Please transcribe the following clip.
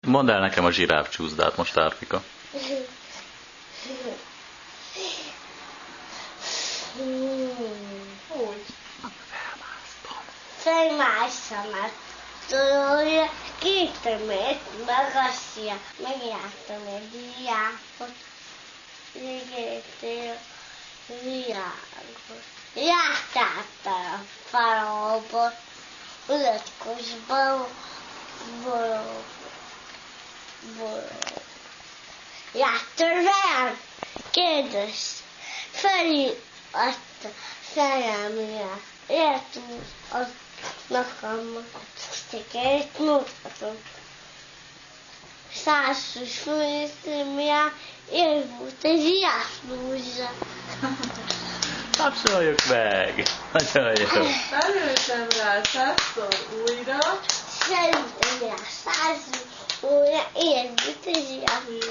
Mondd el nekem a zsiráf csúszdát most, Árpika. Úgy. Felmásztam a tolója, 2 méter magasja, megjártam egy zsiráfot, végétől világos. Jártáltam a falóból, ulatkosban, borog. Jártál rám? Kérdezte. Felé azt a szerelmére. Értünk az nakammal. Székelyt mutatom. 120 főszémjá, én volt egy zsiráflúzsa. Tapsoljuk meg! Nagyon jó! Felültem rá 100-szor újra. Szerintem rá 100 óra, én volt egy zsiráflúzsa.